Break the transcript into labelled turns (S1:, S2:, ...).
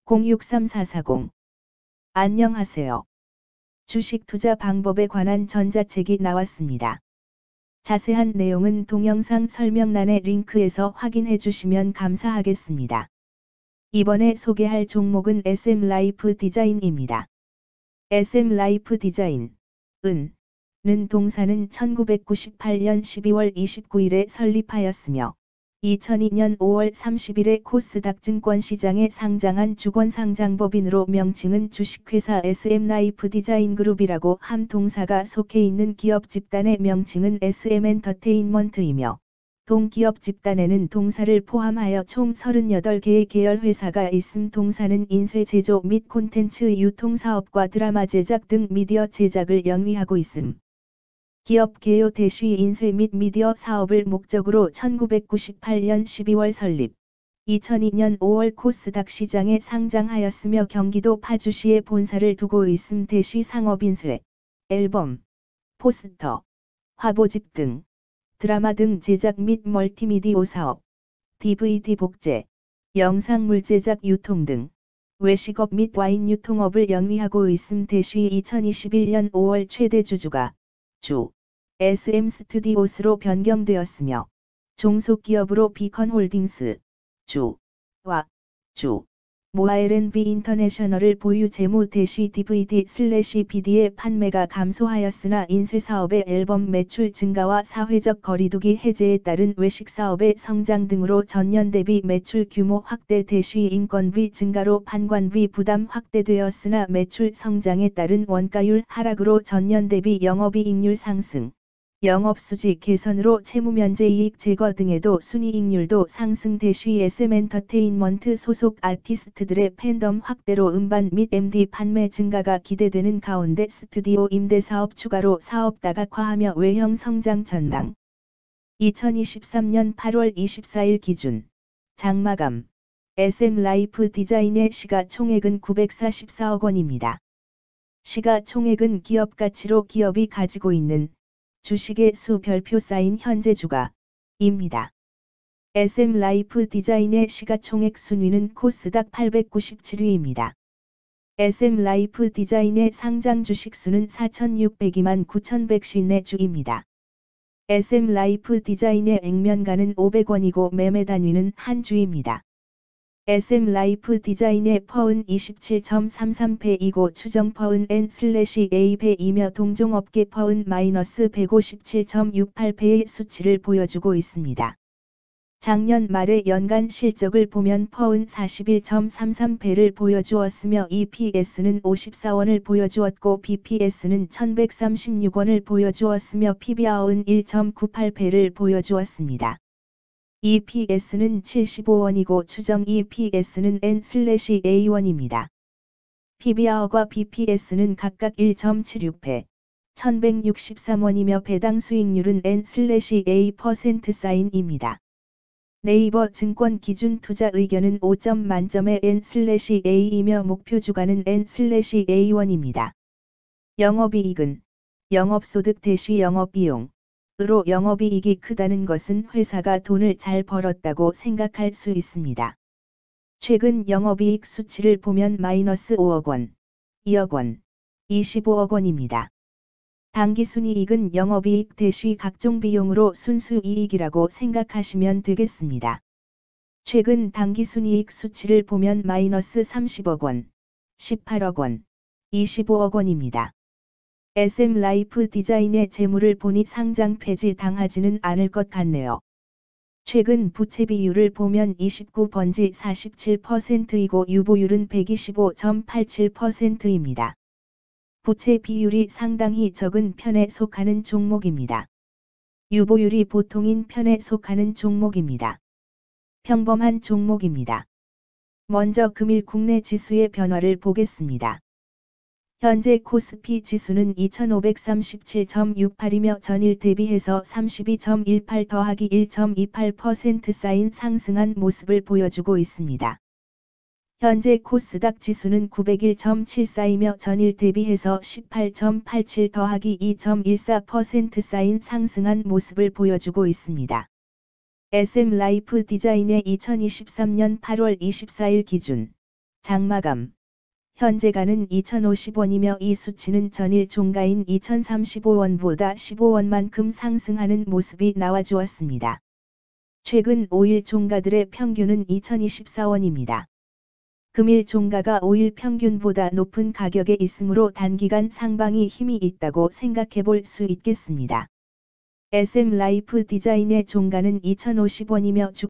S1: 063440. 안녕하세요. 주식 투자 방법에 관한 전자책이 나왔습니다. 자세한 내용은 동영상 설명란의 링크에서 확인해 주시면 감사하겠습니다. 이번에 소개할 종목은 SM라이프 디자인입니다. SM라이프 디자인은 동사는 1998년 12월 29일에 설립하였으며 2002년 5월 30일에 코스닥 증권시장에 상장한 주권상장법인으로 명칭은 주식회사 SM라이프 디자인그룹이라고 함. 동사가 속해 있는 기업 집단의 명칭은 SM엔터테인먼트이며 동기업 집단에는 동사를 포함하여 총 38개의 계열 회사가 있음. 동사는 인쇄 제조 및 콘텐츠 유통 사업과 드라마 제작 등 미디어 제작을 영위하고 있음. 기업 개요 대쉬 인쇄 및 미디어 사업을 목적으로 1998년 12월 설립, 2002년 5월 코스닥 시장에 상장하였으며 경기도 파주시에 본사를 두고 있음. 대쉬 상업인쇄, 앨범, 포스터, 화보집 등, 드라마 등 제작 및 멀티미디어 사업, DVD 복제, 영상물 제작 유통 등, 외식업 및 와인 유통업을 영위하고 있음. 대쉬 2021년 5월 최대 주주가 SM 스튜디오스로 변경되었으며 종속기업으로 비컨홀딩스 와 모아LNB 인터내셔널을 보유 재무. 대쉬 DVD/BD의 판매가 감소하였으나 인쇄사업의 앨범 매출 증가와 사회적 거리두기 해제에 따른 외식사업의 성장 등으로 전년 대비 매출 규모 확대. 대쉬 인건비 증가로 판관비 부담 확대되었으나 매출 성장에 따른 원가율 하락으로 전년 대비 영업이익률 상승, 영업수지 개선으로 채무면제이익 제거 등에도 순이익률도 상승. 대쉬 SM엔터테인먼트 소속 아티스트들의 팬덤 확대로 음반 및 MD 판매 증가가 기대되는 가운데 스튜디오 임대 사업 추가로 사업 다각화하며 외형 성장 전망. 2023년 8월 24일 기준 장마감 SM라이프 디자인의 시가총액은 944억 원입니다. 시가총액은 기업 가치로 기업이 가지고 있는 주식의 수 별표 쌓인 현재 주가입니다. SM라이프 디자인의 시가총액 순위는 코스닥 897위입니다. SM라이프 디자인의 상장 주식 수는 4,602만 9,154주입니다. SM라이프 디자인의 액면가는 500원이고 매매 단위는 한 주입니다. SM라이프 디자인의 퍼은 27.33배이고 추정 퍼은 N/A배이며 동종업계 퍼은 마이너스 157.68배의 수치를 보여주고 있습니다. 작년 말의 연간 실적을 보면 퍼은 41.33배를 보여주었으며 EPS는 54원을 보여주었고 BPS는 1136원을 보여주었으며 PBR은 1.98배를 보여주었습니다. EPS는 75원이고 추정 EPS는 N/A1입니다. PBR과 BPS는 각각 1.76배, 1163원이며 배당 수익률은 N/A%입니다. 네이버 증권 기준 투자 의견은 5점 만점의 N/A이며 목표 주가는 N/A1입니다. 영업이익은 영업소득 대쉬 영업비용 으로 영업이익이 크다는 것은 회사가 돈을 잘 벌었다고 생각할 수 있습니다. 최근 영업이익 수치를 보면 마이너스 5억 원, 2억 원, 25억 원입니다. 당기순이익은 영업이익 대쉬 각종 비용으로 순수이익이라고 생각하시면 되겠습니다. 최근 당기순이익 수치를 보면 마이너스 30억 원, 18억 원, 25억 원입니다. SM라이프 디자인의 재물을 보니 상장 폐지 당하지는 않을 것 같네요. 최근 부채 비율을 보면 29번지 47%이고 유보율은 125.87%입니다. 부채 비율이 상당히 적은 편에 속하는 종목입니다. 유보율이 보통인 편에 속하는 종목입니다. 평범한 종목입니다. 먼저 금일 국내 지수의 변화를 보겠습니다. 현재 코스피 지수는 2537.68이며 전일 대비해서 32.18 더하기 1.28% 쌓인 상승한 모습을 보여주고 있습니다. 현재 코스닥 지수는 901.74이며 전일 대비해서 18.87 더하기 2.14% 쌓인 상승한 모습을 보여주고 있습니다. SM라이프 디자인의 2023년 8월 24일 기준 장마감. 현재가는 2,050원이며 이 수치는 전일 종가인 2,035원보다 15원만큼 상승하는 모습이 나와주었습니다. 최근 5일 종가들의 평균은 2,024원입니다. 금일 종가가 5일 평균보다 높은 가격에 있으므로 단기간 상방이 힘이 있다고 생각해 볼 수 있겠습니다. SM 라이프 디자인의 종가는 2,050원이며